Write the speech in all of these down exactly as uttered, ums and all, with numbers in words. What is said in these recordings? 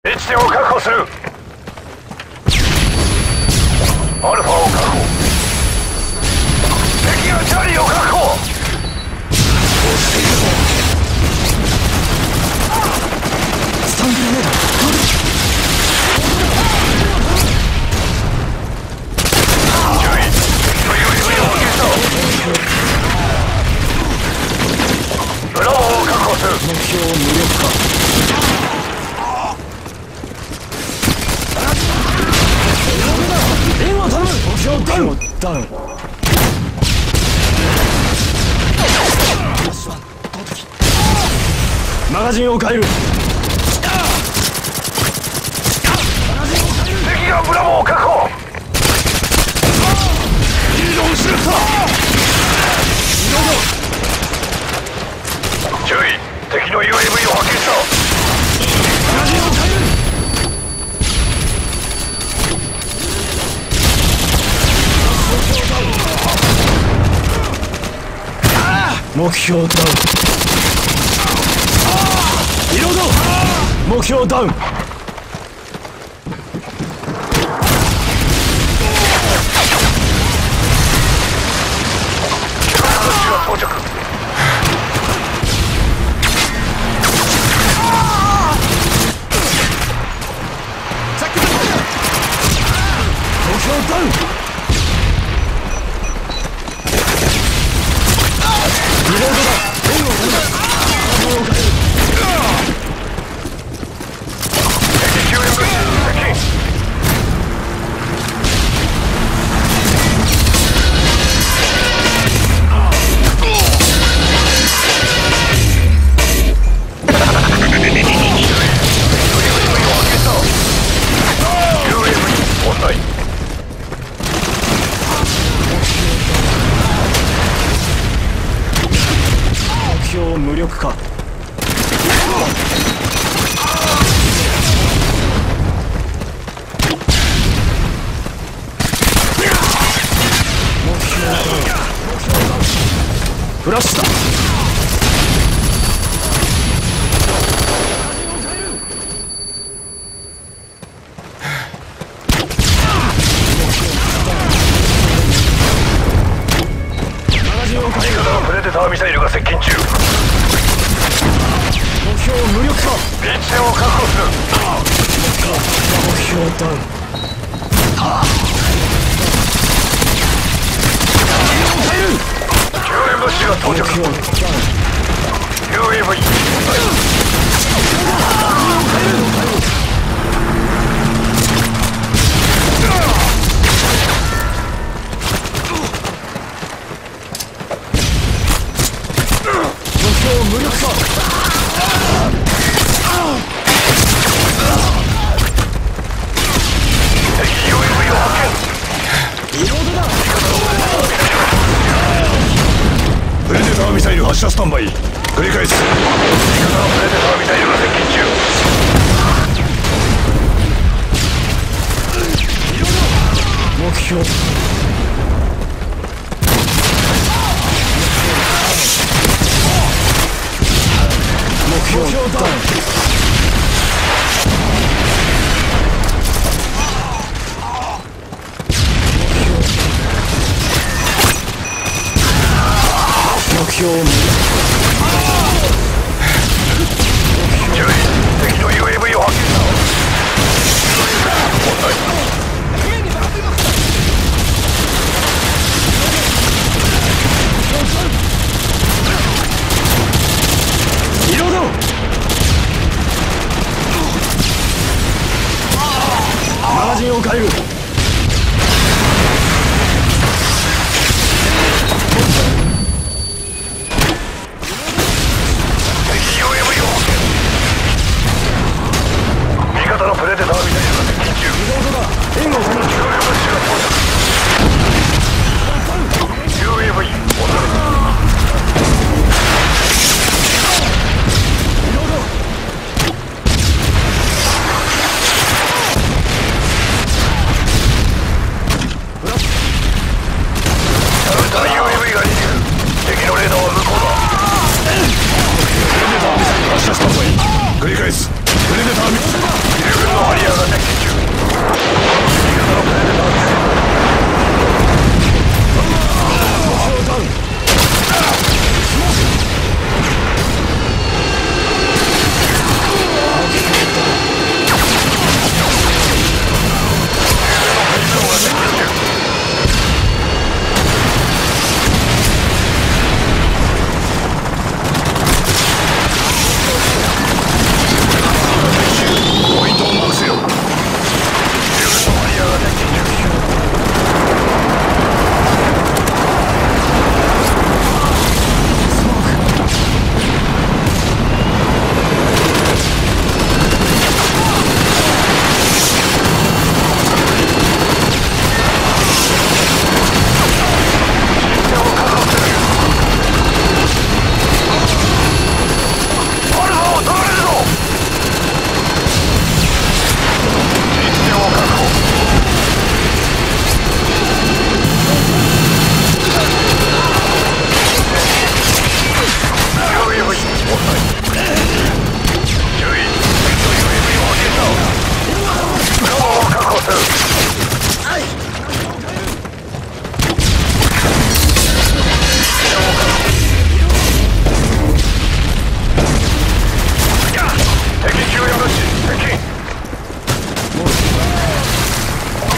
A地点を確保する。アルファを確保。敵がチャーリーを確保。 スタングレネード注意、敵の ユーエーブイ を発見した。ブラボーを確保する。 目標を無力化。援護頼む。目標ダウンダウン。マガジンを変える。 敵がブラボーを確保。 移動しました。 注意、敵の ユーエーブイ を発見した。 マガジンを変える。目標ダウン。リロード。目標ダウン。 到着。 目標ダウン。リロードだ。援護を頼む。マガジンを変える。 敵救援物資接近。 無力化。フラッシュだ。 味方のプレデターミサイルが接近中。 目標無力化。 B 地点を確保する。 目標ダウン。 救援物資が到着。 ユーエーブイ目標無力化。 敵 ユーエーブイ を発見。 リロードだ。 プレデターミサイル発射スタンバイ。繰り返す。味方のプレデターミサイルが接近中。 目標。目標ダウン。目標を注意、敵の ユーエーブイ を発見した。問題。 リロード。マガジンを変える。 敵 ユーエーブイ を発見。味方のプレデターミサイルが接近中。 リロードだ。援護を頼む。 救援物資が到着。 ユーエーブイ 戻る。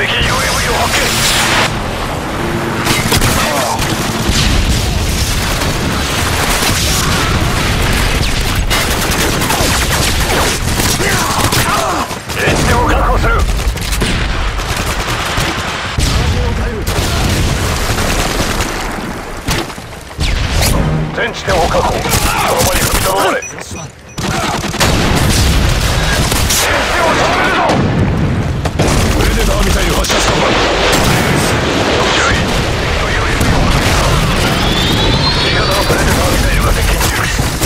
敵 ユーエムイー を発見。H地点を確保する。全地点を確保。その場に踏みとどまれ。プレデターミサイル発射スタンバイ。注意。味方のプレデターミサイルが接近中。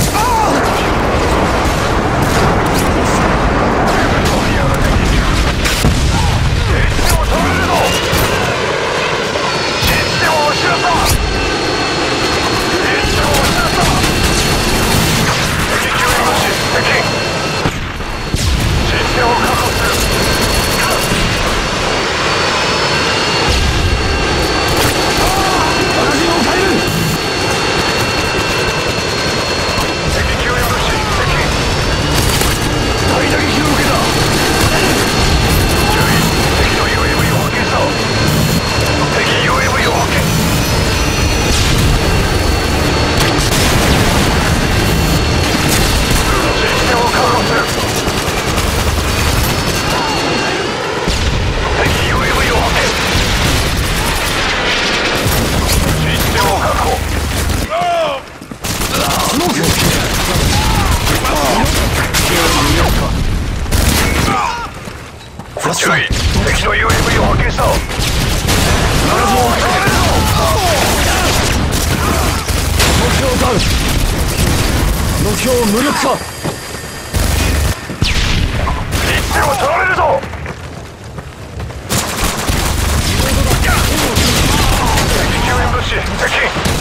注意、敵の ユーエムイー を発見した。 目標ダウン。目標無力化。 いってんを取られるぞ。敵救援物資接近。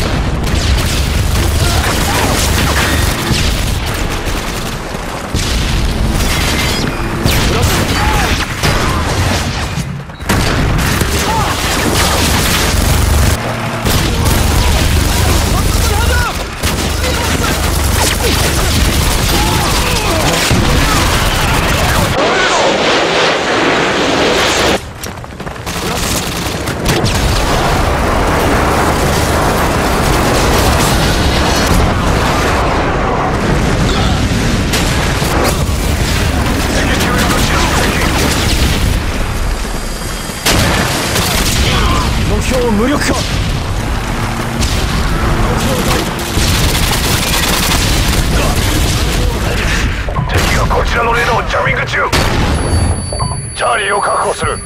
無力化。 敵がこちらのレーダーをジャミング中。チャーリーを確保する。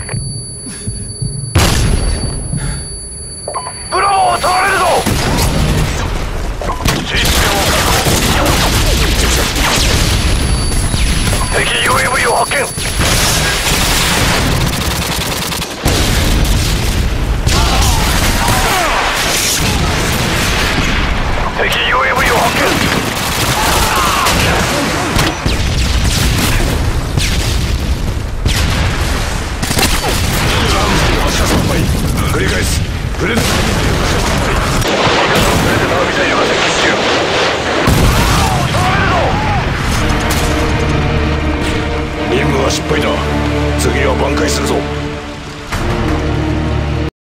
ブラボーを取られるぞ。システムを確保。敵 ユーエムイー を発見。敵 ユーエムイー を発見。発射スタンバイ。繰り返す。プレデターミサイル発射スタンバイ。味方のプレデターミサイルが接近中。任務は失敗だ。次は挽回するぞ。